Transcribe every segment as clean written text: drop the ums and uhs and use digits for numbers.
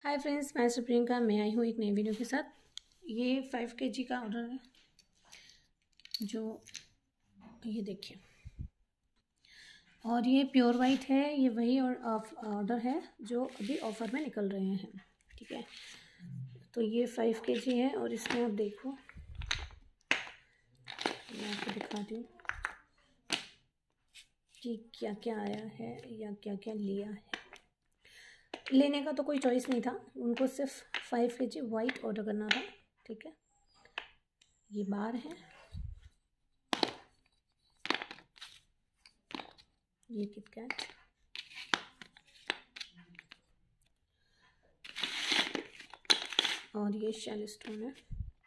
Hi friends, मैं प्रियंका। मैं आई हूँ एक नई वीडियो के साथ। ये 5 kg का ऑर्डर है, जो ये देखिए, और ये प्योर वाइट है। ये वही ऑर्डर है जो अभी ऑफ़र में निकल रहे हैं, ठीक है। तो ये 5 kg है और इसमें आप देखो, मैं आपको दिखाती हूँ कि क्या क्या आया है या क्या क्या लिया है। लेने का तो कोई चॉइस नहीं था, उनको सिर्फ 5 kg वाइट ऑर्डर करना था, ठीक है। ये बार है, ये किटकैट, और ये शेल स्टोन है।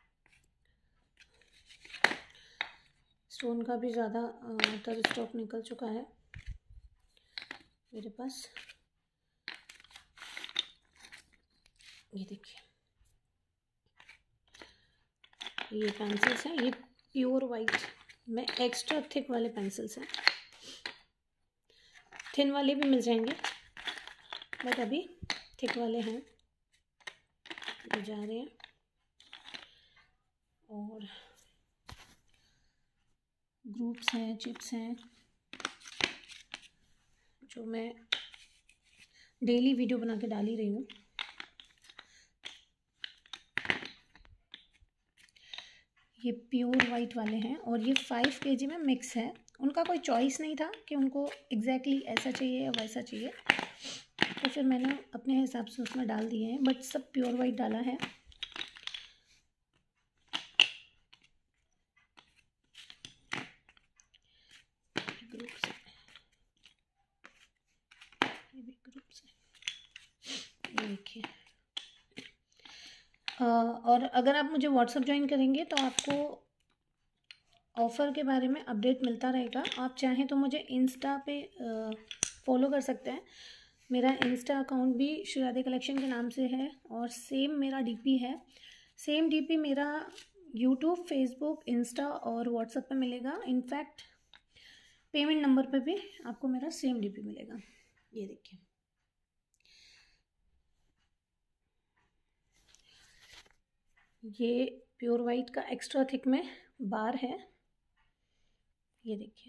स्टोन का भी ज़्यादातर स्टॉक निकल चुका है मेरे पास। ये देखिए, ये पेंसिल्स हैं, ये प्योर वाइट में एक्स्ट्रा थिक वाले पेंसिल्स हैं। थिन वाले भी मिल जाएंगे, बट अभी थिक वाले हैं, ये जा रहे हैं। और ग्रुप्स हैं, चिप्स हैं, जो मैं डेली वीडियो बना के डाल ही रही हूँ। ये प्योर वाइट वाले हैं और ये 5 kg में मिक्स है। उनका कोई चॉइस नहीं था कि उनको एग्जैक्टली ऐसा चाहिए या वैसा चाहिए, तो फिर मैंने अपने हिसाब से उसमें डाल दिए हैं, बट सब प्योर वाइट डाला है। ग्रुप्स, ये भी ग्रुप्स है, ये देखिए। और अगर आप मुझे व्हाट्सएप ज्वाइन करेंगे तो आपको ऑफ़र के बारे में अपडेट मिलता रहेगा। आप चाहें तो मुझे इंस्टा पे फॉलो कर सकते हैं। मेरा इंस्टा अकाउंट भी श्रीराधे कलेक्शन के नाम से है और सेम मेरा डीपी है। सेम डीपी मेरा यूट्यूब, फेसबुक, इंस्टा और व्हाट्सएप पे मिलेगा। इनफैक्ट पेमेंट नंबर पे भी आपको मेरा सेम डीपी मिलेगा। ये देखिए, ये प्योर वाइट का एक्स्ट्रा थिक में बार है। ये देखिए,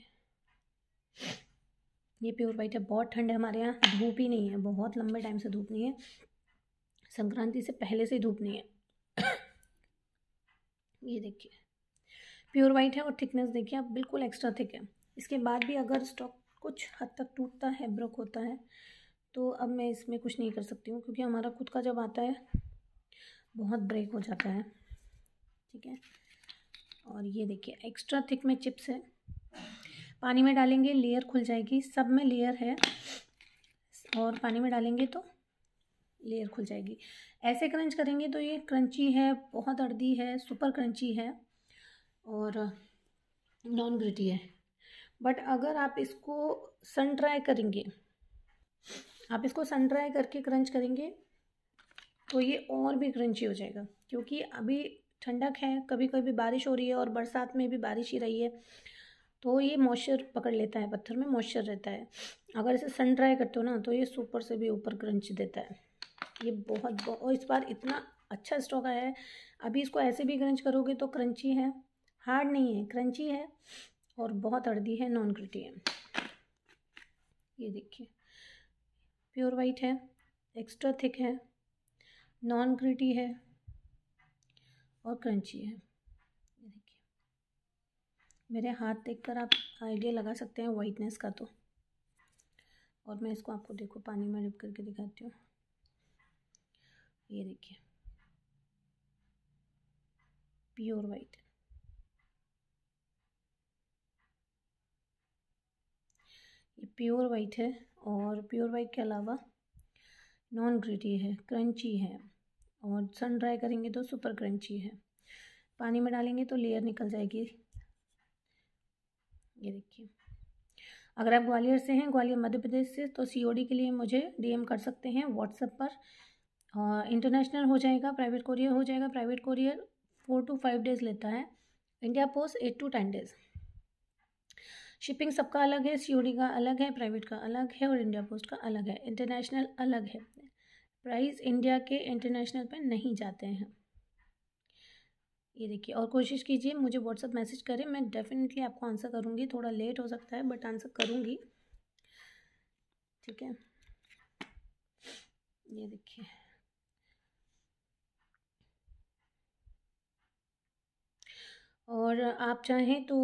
ये प्योर वाइट है। बहुत ठंड है हमारे यहाँ, धूप ही नहीं है, बहुत लंबे टाइम से धूप नहीं है, संक्रांति से पहले से धूप नहीं है। ये देखिए, प्योर वाइट है और थिकनेस देखिए आप, बिल्कुल एक्स्ट्रा थिक है। इसके बाद भी अगर स्टॉक कुछ हद तक टूटता है, ब्रेक होता है, तो अब मैं इसमें कुछ नहीं कर सकती हूँ, क्योंकि हमारा खुद का जब आता है बहुत ब्रेक हो जाता है, ठीक है। और ये देखिए, एक्स्ट्रा थिक में चिप्स है। पानी में डालेंगे लेयर खुल जाएगी, सब में लेयर है, और पानी में डालेंगे तो लेयर खुल जाएगी। ऐसे क्रंच करेंगे तो ये क्रंची है, बहुत अर्दी है, सुपर क्रंची है और नॉन ग्रिटी है। बट अगर आप इसको सन ड्राई करेंगे, आप इसको सन ड्राई करके क्रंच करेंगे तो ये और भी क्रंची हो जाएगा, क्योंकि अभी ठंडक है, कभी कभी बारिश हो रही है और बरसात में भी बारिश ही रही है, तो ये मॉइस्चर पकड़ लेता है, पत्थर में मॉइस्चर रहता है। अगर इसे सन ड्राई करते हो ना, तो ये सुपर से भी ऊपर क्रंच देता है। ये बहुत और इस बार इतना अच्छा स्टॉक आया है। अभी इसको ऐसे भी क्रंच करोगे तो क्रंची है, हार्ड नहीं है, क्रंची है और बहुत अर्दी है, नॉन ग्रिटी है। ये देखिए, प्योर वाइट है, एक्स्ट्रा थिक है, नॉन ग्रिटी है और क्रंची है। ये देखिए, मेरे हाथ देखकर आप आइडिया लगा सकते हैं वाइटनेस का। तो और मैं इसको आपको देखो पानी में डिप करके दिखाती हूँ। ये देखिए, प्योर वाइट, ये प्योर वाइट है और प्योर वाइट के अलावा नॉन ग्रिटी है, क्रंची है, और सन ड्राई करेंगे तो सुपर क्रंची है। पानी में डालेंगे तो लेयर निकल जाएगी। ये देखिए, अगर आप ग्वालियर से हैं, ग्वालियर मध्य प्रदेश से, तो सीओडी के लिए मुझे डीएम कर सकते हैं व्हाट्सएप पर। इंटरनेशनल हो जाएगा, प्राइवेट कोरियर हो जाएगा। प्राइवेट कोरियर 4 to 5 डेज़ लेता है, India Post 8 to 10 days. Shipping सबका अलग है, सीओडी का अलग है, प्राइवेट का अलग है और इंडिया पोस्ट का अलग है, इंटरनेशनल अलग है। प्राइस इंडिया के इंटरनेशनल पे नहीं जाते हैं। ये देखिए, और कोशिश कीजिए मुझे व्हाट्सअप मैसेज करें, मैं डेफिनेटली आपको आंसर करूँगी। थोड़ा लेट हो सकता है बट आंसर करूँगी, ठीक है। ये देखिए, और आप चाहें तो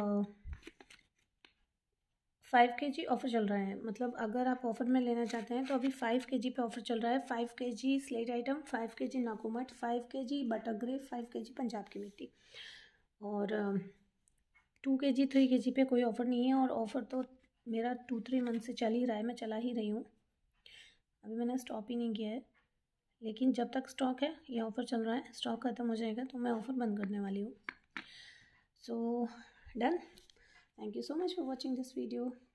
5 kg ऑफ़र चल रहा है, मतलब अगर आप ऑफ़र में लेना चाहते हैं तो अभी 5 kg पे ऑफ़र चल रहा है। 5 kg स्लेट आइटम, 5 kg नाकूमट, 5 kg butter grape, 5 kg Punjab की मिट्टी, और 2 kg 3 kg पे कोई ऑफ़र नहीं है। और ऑफ़र तो मेरा 2-3 मंथ से चल ही रहा है, मैं चला ही रही हूँ, अभी मैंने स्टॉप ही नहीं किया है। लेकिन जब तक स्टॉक है ये ऑफ़र चल रहा है, स्टॉक ख़त्म हो जाएगा तो मैं ऑफ़र बंद करने वाली हूँ। So done, thank you so much for watching this video.